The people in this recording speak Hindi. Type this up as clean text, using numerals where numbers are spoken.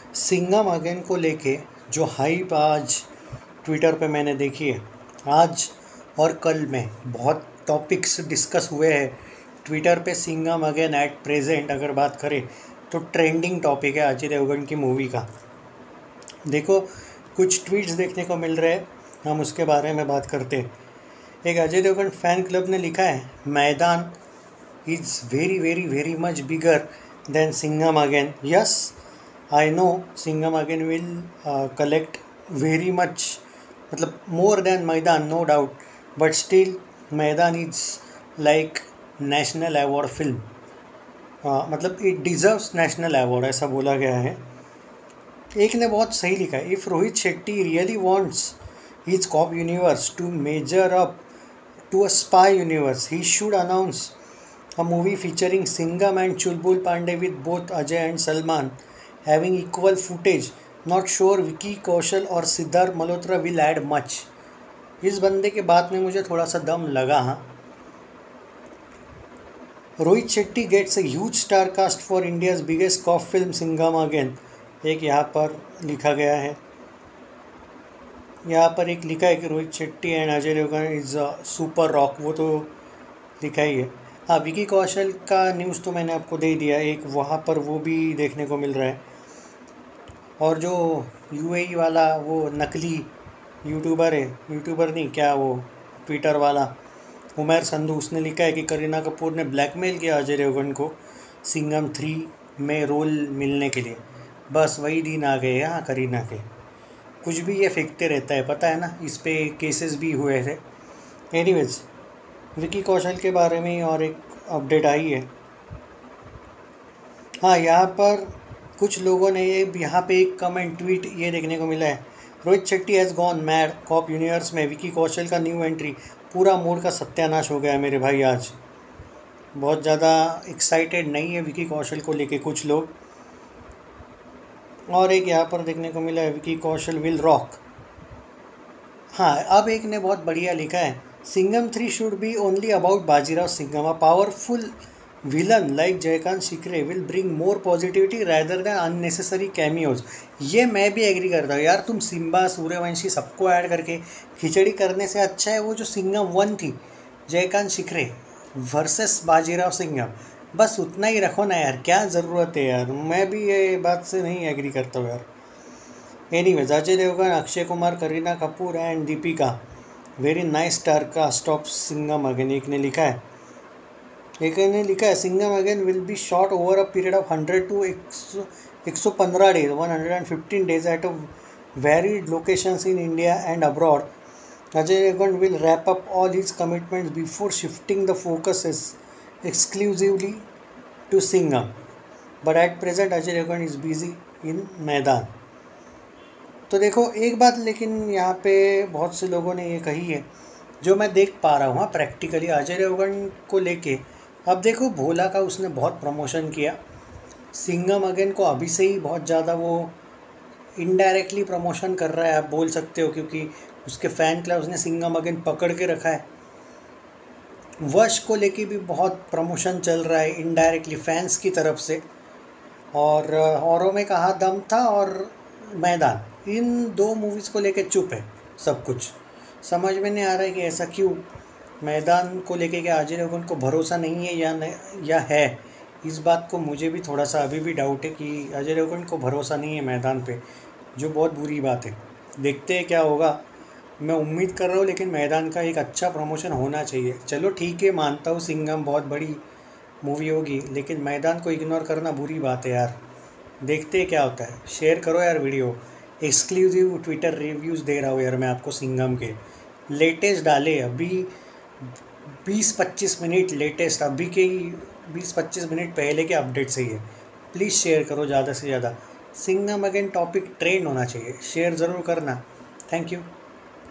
सिंघम अगेन को लेके जो हाइप आज ट्विटर पे मैंने देखी है, आज और कल में बहुत टॉपिक्स डिस्कस हुए हैं ट्विटर पे। सिंघम अगेन एट प्रेजेंट अगर बात करें तो ट्रेंडिंग टॉपिक है अजय देवगन की मूवी का। देखो, कुछ ट्वीट्स देखने को मिल रहे हैं, हम उसके बारे में बात करते हैं। एक अजय देवगन फैन क्लब ने लिखा है, Maidaan is very very very much bigger then Singham again. Yes, I know Singham again will collect very much, मतलब more than Maidan, no doubt, but still मैदान is like national award film, मतलब it deserves national award, ऐसा बोला गया है। एक ने बहुत सही लिखा है, if Rohit Shetty really wants his cop universe to measure up to a spy universe, he should announce a movie featuring Singham and Chulbul Pandey with both Ajay and Salman having equal footage. Not sure Vicky Kaushal और Siddharth Malhotra will add much। इस बंदे के बात में मुझे थोड़ा सा दम लगा। हाँ, Rohit Shetty gets a huge star cast for India's biggest cop film Singham again, एक यहाँ पर लिखा गया है। यहाँ पर एक लिखा है कि Rohit Shetty and Ajay Devgn is super rock, वो तो लिखा ही है। हाँ, विकी कौशल का न्यूज़ तो मैंने आपको दे ही दिया, एक वहाँ पर वो भी देखने को मिल रहा है। और जो यूएई वाला वो नकली यूट्यूबर है, यूट्यूबर नहीं क्या, वो ट्विटर वाला उमर संधू, उसने लिखा है कि करीना कपूर ने ब्लैकमेल किया अजय देवगन को सिंघम 3 में रोल मिलने के लिए। बस वही दिन आ गए। हाँ, करीना के कुछ भी ये फेंकते रहता है, पता है ना, इस पे केसेस भी हुए थे। एनीवेज, विकी कौशल के बारे में और एक अपडेट आई है। हाँ, यहाँ पर कुछ लोगों ने ये यहाँ पे एक कमेंट ट्वीट ये देखने को मिला है, Rohit Shetty has gone mad cop universe में विकी कौशल का न्यू एंट्री, पूरा मूड का सत्यानाश हो गया है मेरे भाई। आज बहुत ज़्यादा एक्साइटेड नहीं है विकी कौशल को लेके कुछ लोग। और एक यहाँ पर देखने को मिला है, विकी कौशल विल रॉक। हाँ, अब एक ने बहुत बढ़िया लिखा है, Singham 3 should be only about Bajirao Singham, a powerful villain like Jaikant Shikre will bring more positivity rather than unnecessary cameos. ये मैं भी एग्री करता हूँ यार, तुम सिम्बा सूर्यवंशी सबको ऐड करके खिचड़ी करने से अच्छा है वो जो सिंघम 1 थी, जयकांत शिकरे वर्सेस बाजीराव सिंघम, बस उतना ही रखो ना यार, क्या ज़रूरत है यार। मैं भी ये बात से नहीं एग्री करता हूँ यार। Anyways, Ajay Devgn, Akshay Kumar, Kareena Kapoor and Deepika very nice star cast of Singham again, एक ने लिखा है। एक ने लिखा है, Singham again will be shot over a period of 100 to 115 days, 115 days at a varied locations in India and abroad. Ajay Devgan will wrap up all his commitments before shifting the focus exclusively to Singham. But at present Ajay Devgan is busy in मैदान। तो देखो एक बात, लेकिन यहाँ पे बहुत से लोगों ने ये कही है जो मैं देख पा रहा हूँ प्रैक्टिकली अजय देवगन को लेके। अब देखो, भोला का उसने बहुत प्रमोशन किया, सिंघम अगेन को अभी से ही बहुत ज़्यादा वो इनडायरेक्टली प्रमोशन कर रहा है, आप बोल सकते हो, क्योंकि उसके फ़ैन क्लब्स ने सिंघम अगेन पकड़ के रखा है। वश को लेके भी बहुत प्रमोशन चल रहा है इनडायरेक्टली फैंस की तरफ से। और औरों में कहा दम था, और मैदान, इन 2 मूवीज़ को लेके चुप है सब कुछ। समझ में नहीं आ रहा है कि ऐसा क्यों। मैदान को लेके क्या अजय देवगन को भरोसा नहीं है या है, इस बात को मुझे भी थोड़ा सा अभी भी डाउट है कि अजय देवगन को भरोसा नहीं है मैदान पे, जो बहुत बुरी बात है। देखते हैं क्या होगा, मैं उम्मीद कर रहा हूँ, लेकिन मैदान का एक अच्छा प्रमोशन होना चाहिए। चलो ठीक है, मानता हूँ सिंघम बहुत बड़ी मूवी होगी, लेकिन मैदान को इग्नोर करना बुरी बात है यार। देखते हैं क्या होता है। शेयर करो यार वीडियो, एक्सक्लूसिव ट्विटर रिव्यूज़ दे रहा हूँ यार मैं आपको सिंघम के। लेटेस्ट डाले अभी 20-25 मिनट, लेटेस्ट अभी के 20-25 मिनट पहले के अपडेट सही है। प्लीज़ शेयर करो ज़्यादा से ज़्यादा। सिंघम अगेन टॉपिक ट्रेंड होना चाहिए, शेयर ज़रूर करना। Thank you.